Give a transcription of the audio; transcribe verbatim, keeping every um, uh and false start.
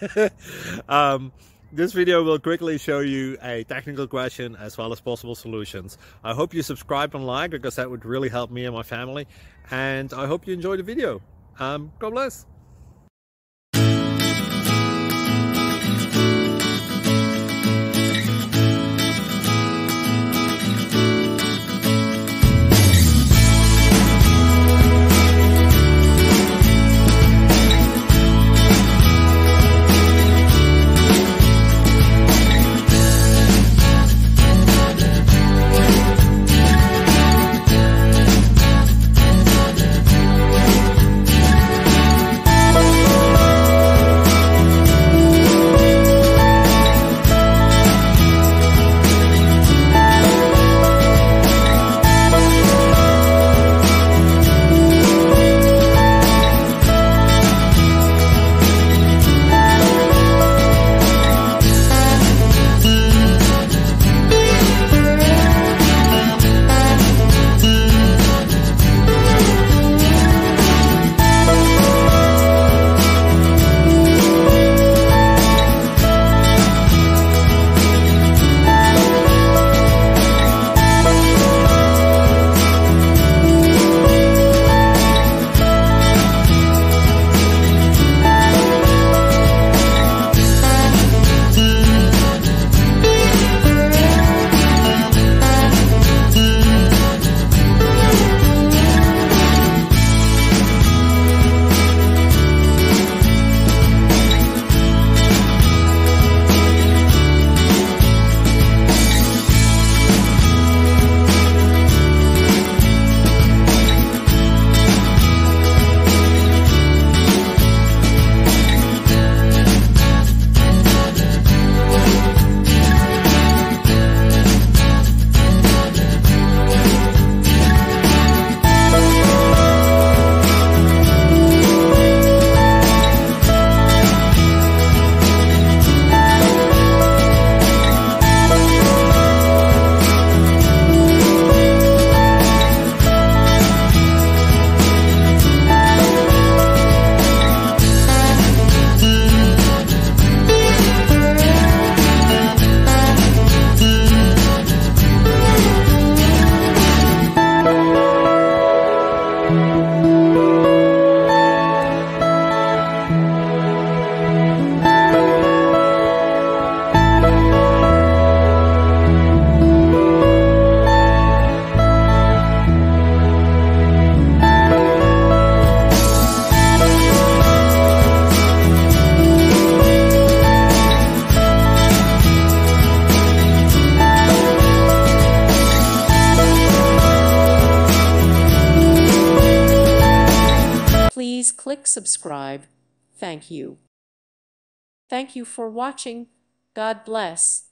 um, this video will quickly show you a technical question as well as possible solutions. I hope you subscribe and like, because that would really help me and my family. And I hope you enjoy the video. Um, God bless. Please click subscribe. Thank you. Thank you for watching. God bless.